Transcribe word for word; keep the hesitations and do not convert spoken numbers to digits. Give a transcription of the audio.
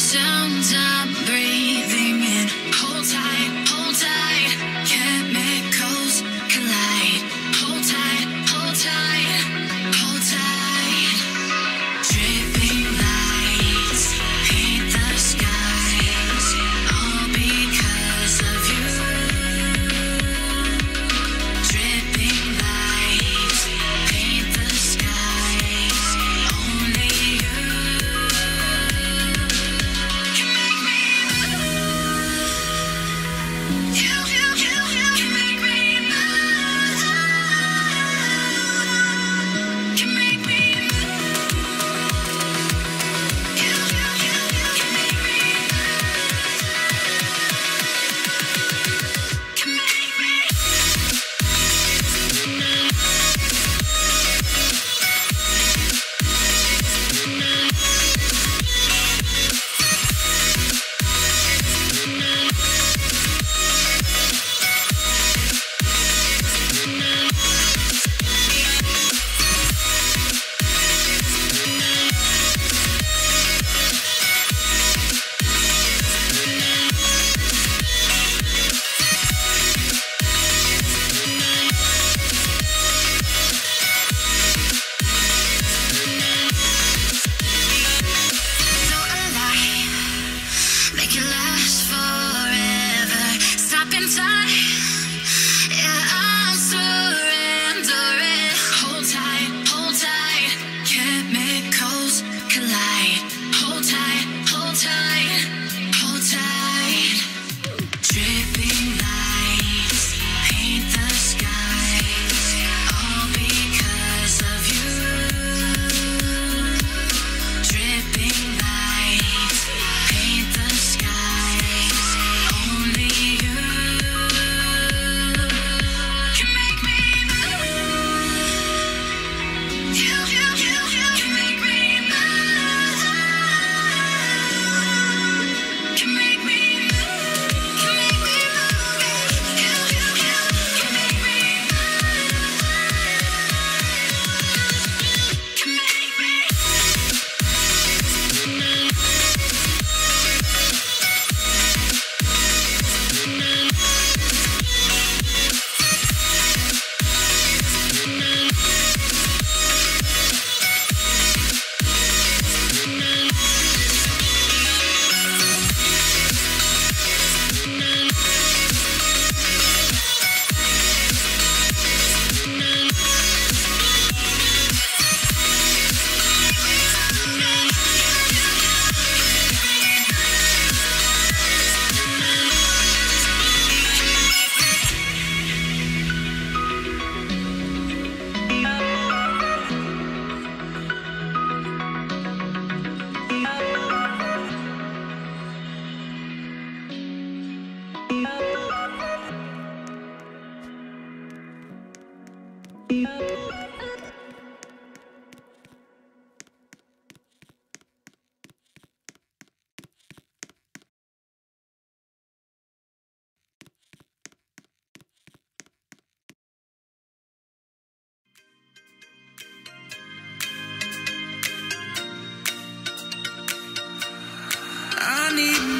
sounds I'm breathing in. Hold tight, hold tight. Chemicals collide. Hold tight, hold tight, hold tight. Dripping lights paint the skies, all because of you. Dripping lights paint the skies, only you can make me move. You, you, you, you can make me move. Can make me move. You, you, you, you can make me move. Can make me. So alive, make it last forever. Stop in time, yeah, I'm surrendering. Hold tight, hold tight. Chemicals collide. Hold tight, hold tight, hold tight. Dripping lights paint the skies, all because of you. Dripping lights paint the skies, only you can make me move. You, you, you, you can make me move. Can make me move. Can make me move. You, you, you can make me move. Can make me. I need